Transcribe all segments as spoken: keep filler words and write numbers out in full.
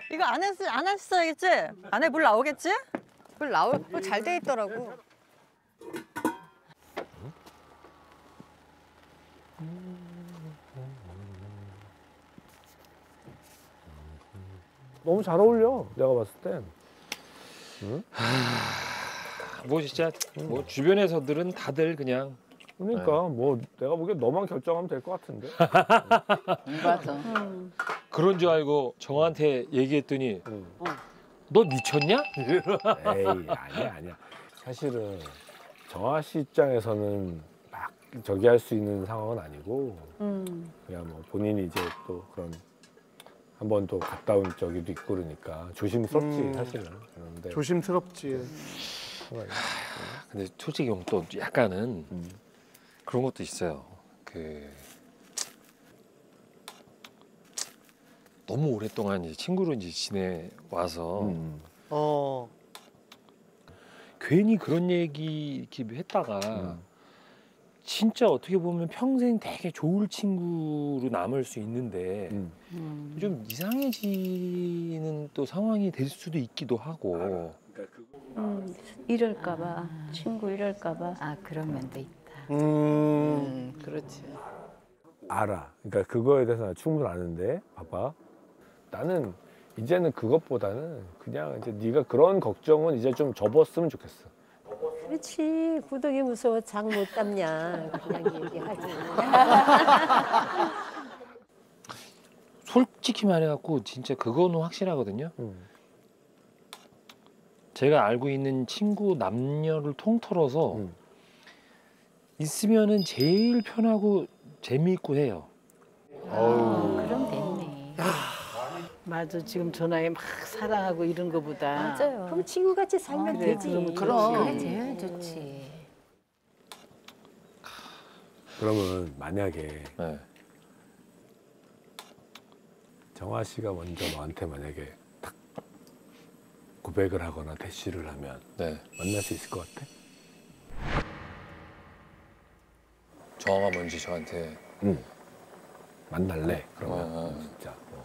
이거 안 했, 안 했어야겠지? 안에 물 나오겠지? 물 나올 잘 돼 있더라고. 너무 잘 어울려. 내가 봤을 땐. 응? 뭐 진짜 뭐 주변에서들은 다들 그냥 그러니까 뭐 내가 보기엔 너만 결정하면 될 것 같은데. 맞아. 그런 줄 알고 정한테 얘기했더니 응. 너 미쳤냐? 에이 아니야 아니야. 사실은 정아 씨 입장에서는 막 저기 할 수 있는 상황은 아니고 음. 그냥 뭐 본인이 이제 또 그런 한 번 또 갔다 온 적이도 있고 그러니까 조심스럽지 음. 사실은. 그런데 조심스럽지. 근데 솔직히 형 또 약간은 음. 그런 것도 있어요. 그 너무 오랫동안 이제 친구로 이제 지내 와서 음. 어. 괜히 그런 얘기 이렇게 했다가 음. 진짜 어떻게 보면 평생 되게 좋을 친구로 남을 수 있는데 음. 음. 좀 이상해지는 또 상황이 될 수도 있기도 하고. 음, 이럴까봐 친구 이럴까봐. 아 그런 면도 있다. 음. 음, 그렇지. 알아. 그러니까 그거에 대해서 나 충분히 아는데 봐봐. 나는 이제는 그것보다는 그냥 이제 네가 그런 걱정은 이제 좀 접었으면 좋겠어. 그렇지. 구덩이 무서워 장 못 담냐. 그냥 얘기하지. 솔직히 말해갖고 진짜 그거는 확실하거든요. 음. 제가 알고 있는 친구 남녀를 통틀어서 음. 있으면은 제일 편하고 재미있고 해요. 어, 그럼 됐네. 맞아. 지금 전화에 막 사랑하고 이런 거보다. 맞아요. 그럼 친구같이 살면 그래, 되지. 그럼 그럼 그렇지. 그게 제일 좋지. 그러면 만약에 네. 정아 씨가 먼저 너한테 만약에 딱 고백을 하거나 대시를 하면 네. 만날 수 있을 것 같아? 정아가 먼저 저한테 응. 만날래? 그러면 어. 진짜. 어.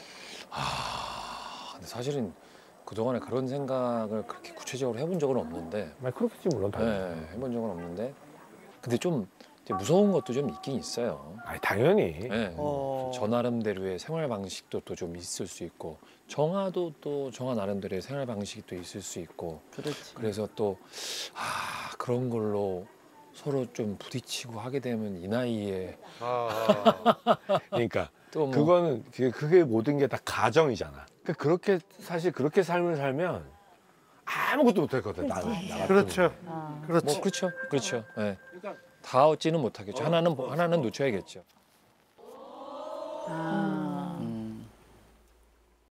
아, 근데 사실은 그동안에 그런 생각을 그렇게 구체적으로 해본 적은 없는데 말 그렇겠지 물론 당연히. 네, 해본 적은 없는데 근데 좀 이제 무서운 것도 좀 있긴 있어요. 아니 당연히. 네. 어. 저 나름대로의 생활 방식도 또 좀 있을 수 있고 정아도 또 정아 나름대로의 생활 방식이 또 있을 수 있고 그렇지. 그래서 또 아, 그런 걸로 서로 좀 부딪히고 하게 되면 이 나이에 아. 그러니까 또 뭐 그거는 그게, 그게 모든 게 다 가정이잖아. 그러니까 그렇게 사실 그렇게 삶을 살면 아무것도 못할 것 같아. 나는. 나 같은 그렇죠. 아. 그렇지. 뭐 그렇죠, 그렇죠. 네. 다 얻지는 못하겠죠. 하나는 하나는 놓쳐야겠죠. 아.